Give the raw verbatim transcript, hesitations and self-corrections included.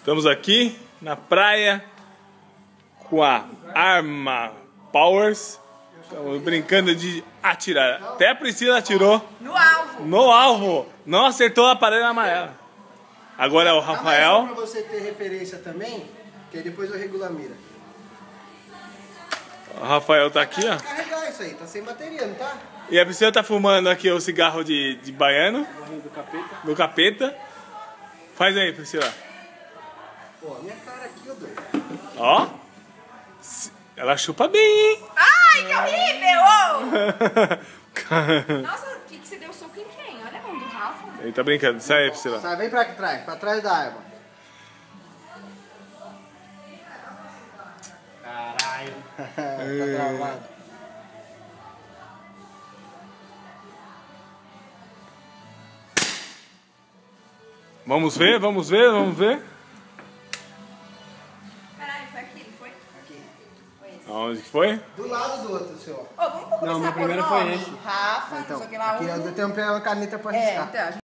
Estamos aqui na praia com a arma Powers. Estamos brincando de atirar. Até a Priscila atirou no alvo. No alvo. Não acertou a parede amarela. Agora é o Rafael. Dá mais um pra você ter referência também, que aí depois eu regulo a mira. O Rafael tá aqui, ó. Carregar isso aí, tá sem bateria, não tá? E a Priscila tá fumando aqui o cigarro de, de baiano. Do capeta. Do capeta. Faz aí, Priscila. Pô, a minha cara aqui, eu dou. Ó. Ela chupa bem, hein? Ai, que horrível! Nossa, o que, que você deu soco em quem? Olha a mão do Rafa. Ele tá brincando. Sai aí, Priscila. Sai, vem pra trás, pra trás da arma. Caralho. Tá travado. Vamos ver, vamos ver, vamos ver. Caralho, foi aqui, não foi? Aqui. Foi esse. Aonde que foi? Do lado do outro, senhor. Ô, vamos começar Não, meu por primeiro nome? foi esse. Rafa, Então, não sei o que lá. aqui um... eu tenho uma caneta pra É, riscar. então,